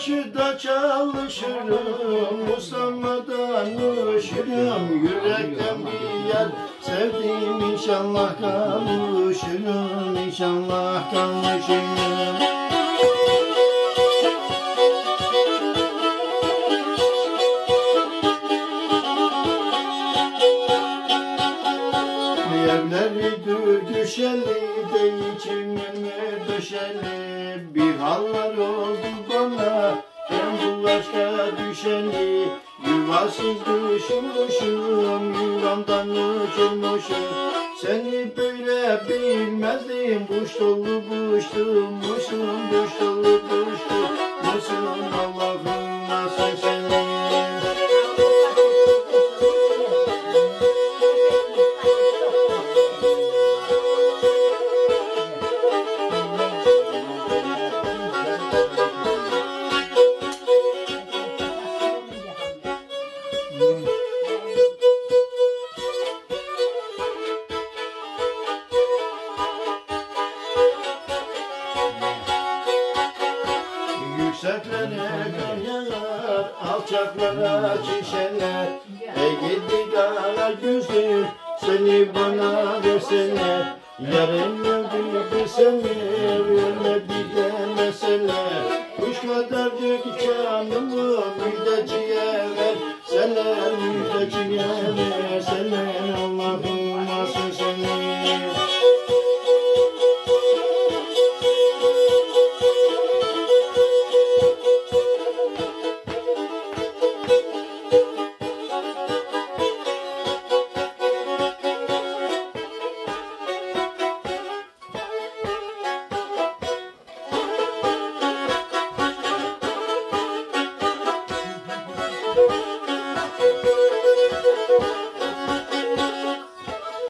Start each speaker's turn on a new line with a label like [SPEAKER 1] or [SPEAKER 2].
[SPEAKER 1] çarşıda çalışırım, usanmadan üşürüm. Yürekten bir yer sevdim, inşallah kavuşurum, inşallah kavuşurum. Evleri düşeli de içime döşeli, bir haller oldu bana ben bu aşka düşeni. Yuvasız düşmüşüm, yuvamdan uçurmuşum. Seni böyle bilmezdim, kuş dolu kuştummuşum, kuş dolu kuştummuşum. Allah'ım nasıl seni. Yükseklere kayar, alçaklara çişeler. Gidi kara gözlüm, seni bana verseler. Yarın öldü seni, ölmedi demeseler. Kuş kadarcık canımı müjdeciye verseler, müjdeciye verseler. Allah'ım nasıl seni.